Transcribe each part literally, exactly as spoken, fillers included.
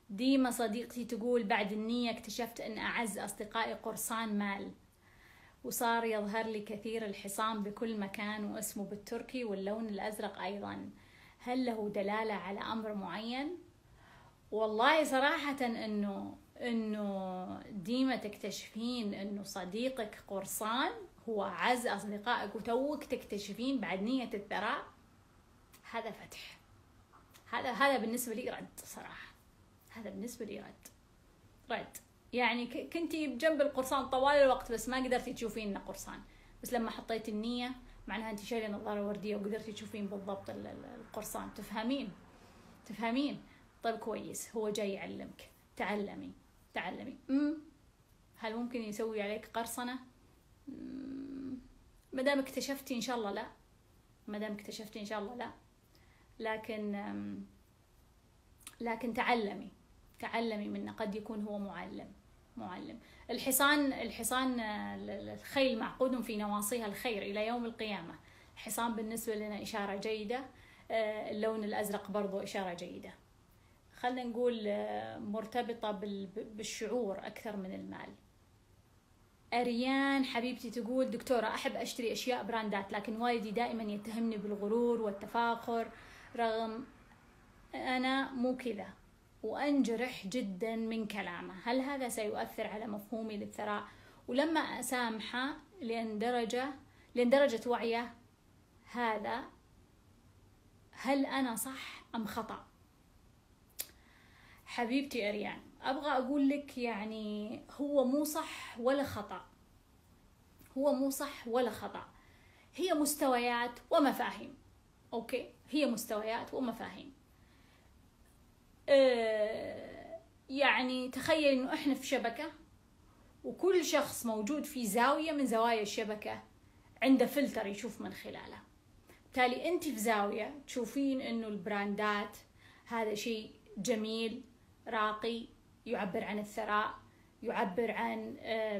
ديما صديقتي تقول بعد النية اكتشفت أن أعز أصدقائي قرصان مال، وصار يظهر لي كثير الحصان بكل مكان واسمه بالتركي واللون الأزرق أيضا، هل له دلالة على أمر معين؟ والله صراحة أنه أنه ديما تكتشفين أنه صديقك قرصان هو أعز أصدقائك وتوك تكتشفين بعد نية الثراء، هذا فتح. هذا هذا بالنسبة لي رد صراحة، هذا بالنسبة لي رد رد يعني كنتي بجنب القرصان طوال الوقت بس ما قدرتي تشوفين انه قرصان، بس لما حطيت النية معناها انت شايله نظارة وردية وقدرتي تشوفين بالضبط القرصان. تفهمين تفهمين طيب كويس، هو جاي يعلمك. تعلمي تعلمي امم هل ممكن يسوي عليك قرصنة؟ ما دام اكتشفتي ان شاء الله لا، ما دام اكتشفتي ان شاء الله لا، لكن لكن تعلمي تعلمي منه، قد يكون هو معلم معلم. الحصان الحصان الخيل معقود في نواصيها الخير إلى يوم القيامة. الحصان بالنسبة لنا إشارة جيدة، اللون الأزرق برضو إشارة جيدة. خلنا نقول مرتبطة بالشعور أكثر من المال. أريان حبيبتي تقول دكتورة أحب أشتري أشياء براندات، لكن والدي دائما يتهمني بالغرور والتفاخر رغم أنا مو كذا، وأنجرح جدا من كلامه. هل هذا سيؤثر على مفهومي للثراء؟ ولما أسامحه لأن درجة لأن درجة وعيه هذا، هل أنا صح أم خطأ؟ حبيبتي أريان أبغى أقول لك يعني هو مو صح ولا خطأ، هو مو صح ولا خطأ، هي مستويات ومفاهيم. أوكي، هي مستويات ومفاهيم. أه يعني تخيل إنه إحنا في شبكة، وكل شخص موجود في زاوية من زوايا الشبكة عنده فلتر يشوف من خلاله. بالتالي أنت في زاوية تشوفين إنه البراندات هذا شيء جميل راقي يعبر عن الثراء، يعبر عن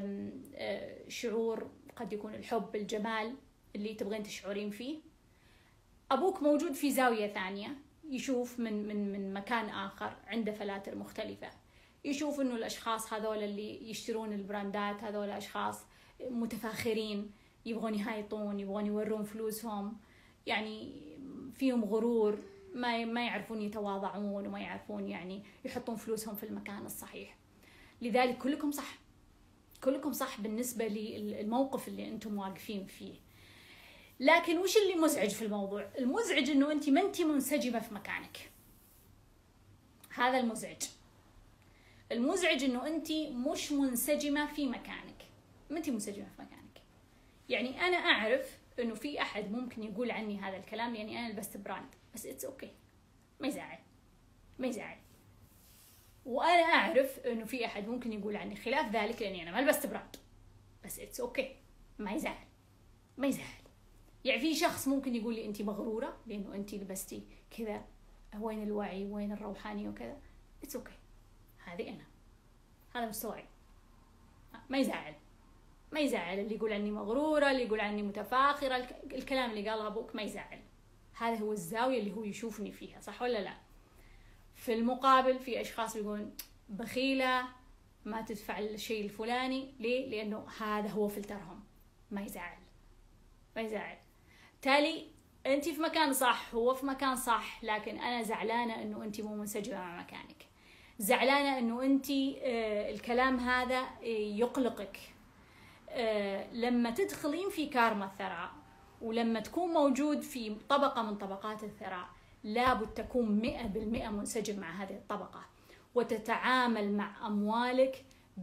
شعور قد يكون الحب، الجمال اللي تبغين تشعرين فيه. أبوك موجود في زاوية ثانية يشوف من من من مكان آخر عنده فلاتر مختلفة، يشوف إنه الأشخاص هذول اللي يشترون البراندات هذول أشخاص متفاخرين، يبغون يهايطون، يبغون يورون فلوسهم، يعني فيهم غرور، ما ما يعرفون يتواضعون وما يعرفون يعني يحطون فلوسهم في المكان الصحيح. لذلك كلكم صح، كلكم صح بالنسبة للموقف اللي أنتم واقفين فيه. لكن وش اللي مزعج في الموضوع؟ المزعج إنه أنت ما أنت منسجمة في مكانك. هذا المزعج. المزعج إنه أنت مش منسجمة في مكانك، ما أنت منسجمة في مكانك. يعني أنا أعرف إنه في أحد ممكن يقول عني هذا الكلام يعني أنا لبست براند، بس إتس أوكي، ما يزعل ما يزعل. وأنا أعرف إنه في أحد ممكن يقول عني خلاف ذلك لأني أنا ما لبست براند، بس إتس أوكي، ما يزعل ما يزعل. يعني في شخص ممكن يقول لي أنت مغرورة لأنه أنت لبستي كذا، وين الوعي وين الروحانية وكذا. إتس أوكي، هذه أنا، هذا مستواي، ما يزعل ما يزعل. اللي يقول عني مغرورة، اللي يقول عني متفاخرة، الكلام اللي قاله أبوك ما يزعل. هذا هو الزاوية اللي هو يشوفني فيها، صح ولا لا؟ في المقابل في أشخاص يقولون بخيلة، ما تدفع الشيء الفلاني، ليه؟ لأنه هذا هو فلترهم، ما يزعل ما يزعل. تالي أنت في مكان صح، هو في مكان صح، لكن أنا زعلانة إنه أنت مو منسجمة مع مكانك، زعلانة إنه أنت آه الكلام هذا آه يقلقك. آه لما تدخلين في كارما الثراء، ولما تكون موجود في طبقة من طبقات الثراء، لابد تكون مئة بالمئة منسجم مع هذه الطبقة، وتتعامل مع أموالك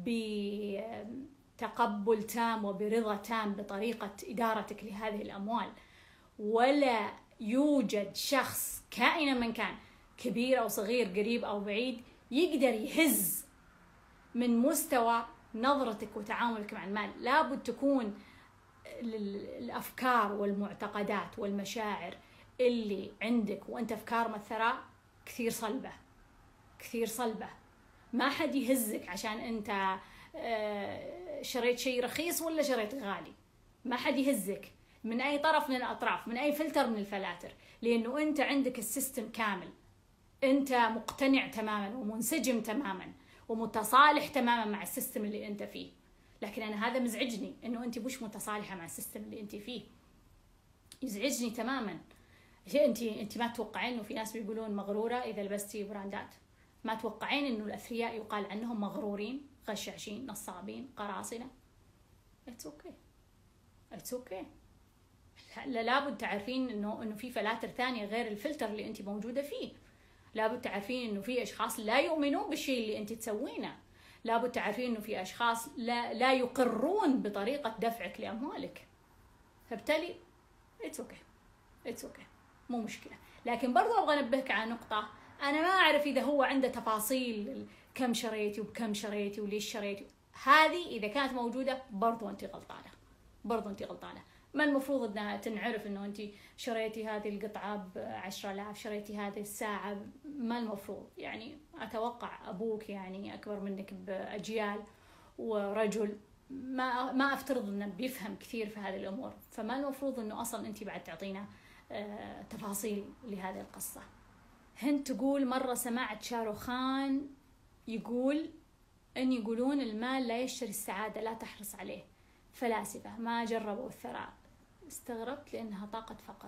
بتقبل تام وبرضا تام بطريقة إدارتك لهذه الأموال. ولا يوجد شخص كائنا من كان، كبير أو صغير، قريب أو بعيد، يقدر يهز من مستوى نظرتك وتعاملك مع المال. لابد تكون الأفكار والمعتقدات والمشاعر اللي عندك وأنت في كارما الثراء كثير صلبة كثير صلبة. ما حد يهزك عشان أنت شريت شيء رخيص ولا شريت غالي، ما حد يهزك من أي طرف من الأطراف، من أي فلتر من الفلاتر، لأنه أنت عندك السيستم كامل. انت مقتنع تماما ومنسجم تماما ومتصالح تماما مع السيستم اللي انت فيه. لكن انا هذا مزعجني، انه انت مش متصالحه مع السيستم اللي انت فيه، يزعجني تماما. انت انت ما تتوقعين انه في ناس بيقولون مغروره اذا لبستي براندات؟ ما توقعين انه الاثرياء يقال عنهم مغرورين، غشاشين، نصابين، قراصنه؟ اتس اوكي اتس اوكي. لابد تعرفين انه انه في فلاتر ثانيه غير الفلتر اللي انت موجوده فيه. لابد تعرفين انه في اشخاص لا يؤمنون بالشيء اللي انت تسوينه. لابد تعرفين انه في اشخاص لا لا يقرون بطريقه دفعك لاموالك. فبالتالي اتس اوكي اتس اوكي مو مشكله. لكن برضو ابغى انبهك على نقطه، انا ما اعرف اذا هو عنده تفاصيل كم شريتي وبكم شريتي وليش شريتي. هذه اذا كانت موجوده برضو انت غلطانه، برضو انت غلطانه. ما المفروض انها تنعرف انه انت شريتي هذه القطعه بعشرة آلاف، شريتي هذه الساعه؟ ما المفروض يعني. اتوقع ابوك يعني اكبر منك باجيال ورجل، ما ما افترض انه بيفهم كثير في هذه الامور، فما المفروض انه اصلا انت بعد تعطينا آه تفاصيل لهذه القصه. هند تقول مره سمعت شاروخان يقول ان يقولون المال لا يشتري السعاده، لا تحرص عليه، فلاسفه ما جربوا الثراء. استغربت لانها طاقه فقر.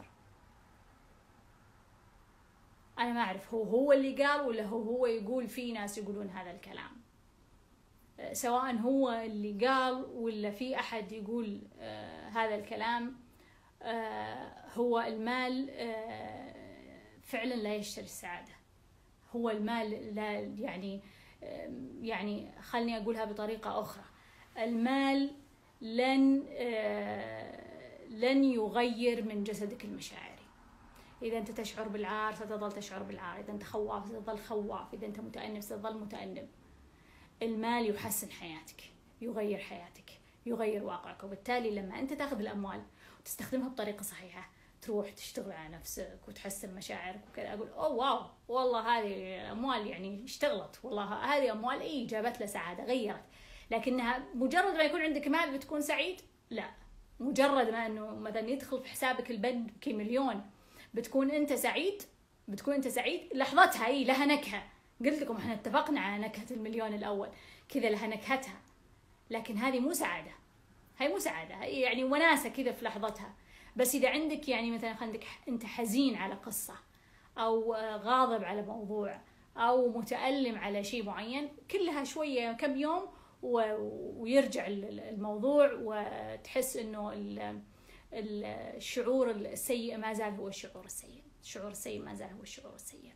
انا ما اعرف هو هو اللي قال ولا هو هو يقول في ناس يقولون هذا الكلام. سواء هو اللي قال ولا في احد يقول آه هذا الكلام، آه هو المال آه فعلا لا يشتري السعاده. هو المال لا يعني آه يعني خلني اقولها بطريقه اخرى، المال لن آه لن يغير من جسدك المشاعري. إذا أنت تشعر بالعار ستظل تشعر بالعار، إذا أنت خواف ستظل خواف، إذا أنت متأنب ستظل متأنب. المال يحسن حياتك، يغير حياتك، يغير واقعك. وبالتالي لما أنت تأخذ الأموال وتستخدمها بطريقة صحيحة، تروح تشتغل على نفسك وتحسن مشاعرك وكذا، أقول أوه واو والله هذه الأموال يعني اشتغلت، والله هذه أموال إيه جابت له سعادة، غيرت. لكنها مجرد ما يكون عندك مال بتكون سعيد؟ لا. مجرد ما أنه مثلا يدخل في حسابك البنكي مليون بتكون أنت سعيد؟ بتكون أنت سعيد لحظتها، إيه لها نكهة. قلت لكم احنا اتفقنا على نكهة المليون الأول، كذا لها نكهتها. لكن هذه مو سعادة، هاي مو سعادة، هي يعني وناسة كذا في لحظتها. بس إذا عندك يعني مثلا عندك أنت حزين على قصة، أو غاضب على موضوع، أو متألم على شيء معين، كلها شوية كم يوم ويرجع الموضوع، وتحس إنه الشعور السيء ما زال هو الشعور السيء، الشعور السيء ما زال هو الشعور السيء.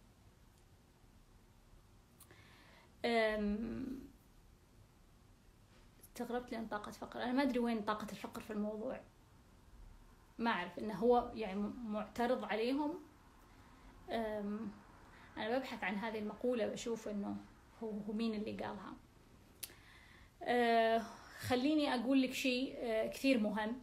استغربت لأن طاقة فقر، أنا ما أدري وين طاقة الفقر في الموضوع، ما أعرف إنه هو يعني معترض عليهم. أنا ببحث عن هذه المقولة بشوف إنه هو هو مين اللي قالها. أه خليني أقول لك شيء أه كثير مهم.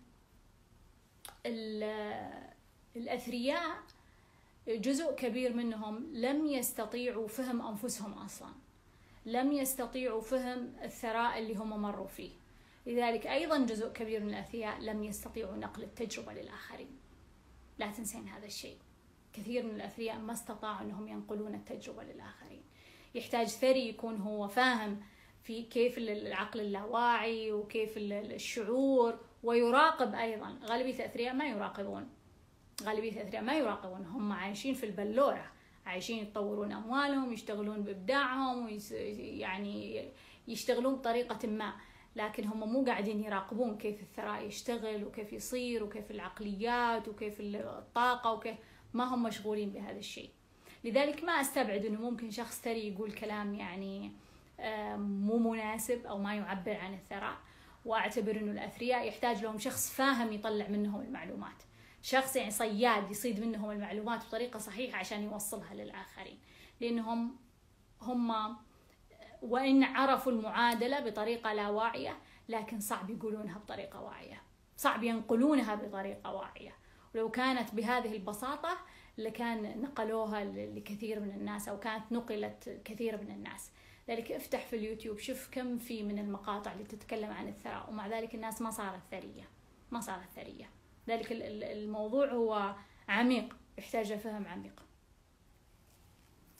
الأثرياء جزء كبير منهم لم يستطيعوا فهم أنفسهم أصلا، لم يستطيعوا فهم الثراء اللي هم مروا فيه. لذلك أيضا جزء كبير من الأثرياء لم يستطيعوا نقل التجربة للآخرين. لا تنسين هذا الشيء. كثير من الأثرياء ما استطاعوا أنهم ينقلون التجربة للآخرين. يحتاج ثري يكون هو فاهم في كيف العقل اللاواعي وكيف الشعور، ويراقب أيضا. غالبية الأثرياء ما يراقبون، غالبية الأثرياء ما يراقبون، هم عايشين في البلورة، عايشين يطورون أموالهم، يشتغلون بإبداعهم، يعني يشتغلون بطريقة ما، لكن هم مو قاعدين يراقبون كيف الثراء يشتغل وكيف يصير وكيف العقليات وكيف الطاقة وكيف، ما هم مشغولين بهذا الشيء. لذلك ما أستبعد أنه ممكن شخص ثري يقول كلام يعني مو مناسب أو ما يعبر عن الثراء، وأعتبر أنه الأثرياء يحتاج لهم شخص فاهم يطلع منهم المعلومات، شخص يعني صياد يصيد منهم المعلومات بطريقة صحيحة عشان يوصلها للآخرين. لأنهم هم وإن عرفوا المعادلة بطريقة لا واعية، لكن صعب يقولونها بطريقة واعية، صعب ينقلونها بطريقة واعية. ولو كانت بهذه البساطة لكان نقلوها لكثير من الناس، أو كانت نقلت كثير من الناس. ذلك افتح في اليوتيوب شوف كم في من المقاطع اللي تتكلم عن الثراء، ومع ذلك الناس ما صارت ثرية، ما صارت ثرية. ذلك الموضوع هو عميق، يحتاج فهم عميق.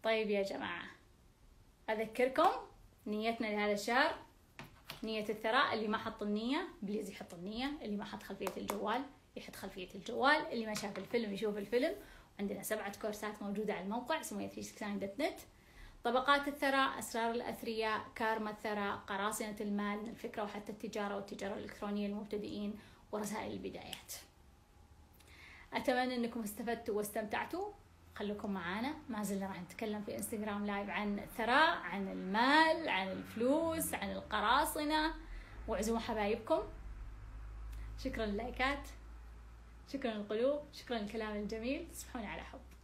طيب يا جماعة، أذكركم نيتنا لهذا الشهر نية الثراء. اللي ما حط النية بليز يحط النية، اللي ما حط خلفية الجوال يحط خلفية الجوال، اللي ما شاف الفيلم يشوف الفيلم. عندنا سبعة كورسات موجودة على الموقع سمية ثلاثمية وستة وستين دوت نت. طبقات الثراء، أسرار الأثرياء، كارما الثراء، قراصنة المال، من الفكرة وحتى التجارة والتجارة الإلكترونية للمبتدئين، ورسائل البدايات. أتمنى أنكم استفدتوا واستمتعتوا. خلوكم معانا، ما زلنا راح نتكلم في انستغرام لايف عن الثراء، عن المال، عن الفلوس، عن القراصنة، واعزموا حبايبكم. شكرا لللايكات، شكرا للقلوب، شكرا للكلام الجميل. تصبحون على حب.